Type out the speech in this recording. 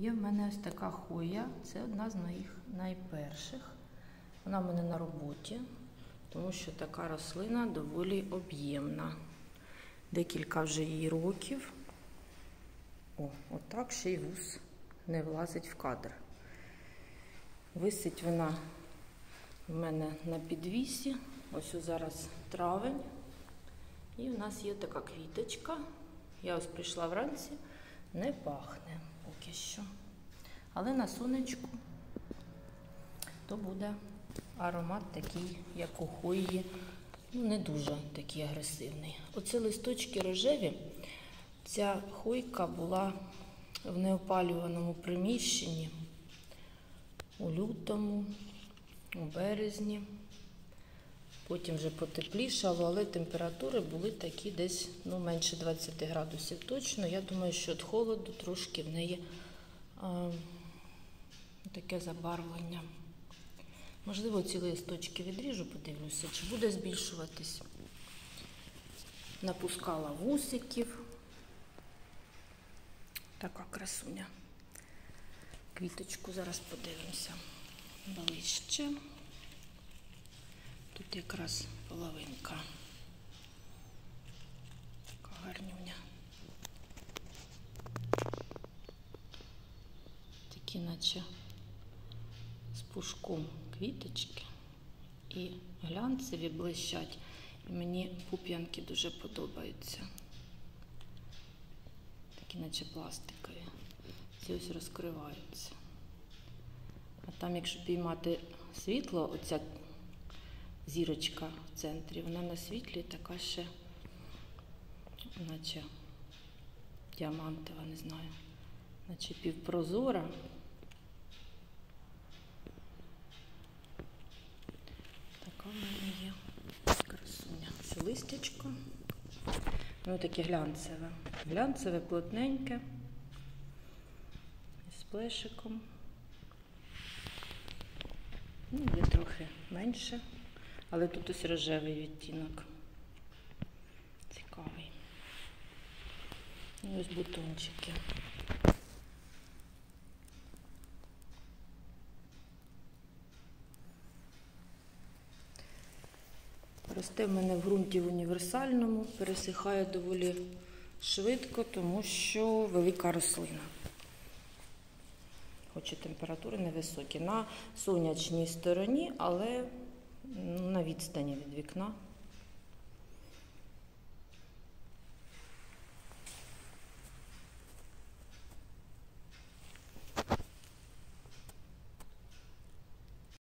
Є в мене ось така хоя, це одна з моїх найперших. Вона в мене на роботі, тому що така рослина доволі об'ємна. Декілька вже її років. Отак ще й вус не влазить в кадр. Висить вона в мене на підвісі. Ось зараз травень. І в нас є така квіточка. Я ось прийшла вранці, не пахне поки що. Але на сонечку то буде аромат такий, як у хої, не дуже такий агресивний. Оці листочки рожеві. Ця хойка була в неопалюваному приміщенні у лютому, у березні. Потім вже потеплішало, але температури були такі десь менше 20 градусів точно. Я думаю, що від холоду трошки в неї таке забарвлення. Можливо, ці листочки відріжу, подивлюся, чи буде збільшуватись. Напускала вусиків. Така красуня. Квіточку зараз подивимося ближче. Тут якраз половинка. Така гарнюня. Такі наче з пушком квіточки. І глянцеві блищать. І мені пуп'янки дуже подобаються. Такі наче пластикові. Ці ось розкриваються. А там, якщо піймати світло, оця зірочка в центрі, вона на світлі така ще, наче діамантова, не знаю, наче півпрозора. Така в мене є красуня. Це листячко. Таке глянцеве. Глянцеве, плотненьке, з плешиком. Є трохи менше. Але тут ось рожевий відтінок. Цікавий. І ось бутончики. Росте в мене в ґрунті універсальному, пересихає доволі швидко, тому що велика рослина. Хоч і температури невисокі. На сонячній стороні, але на відстані від вікна.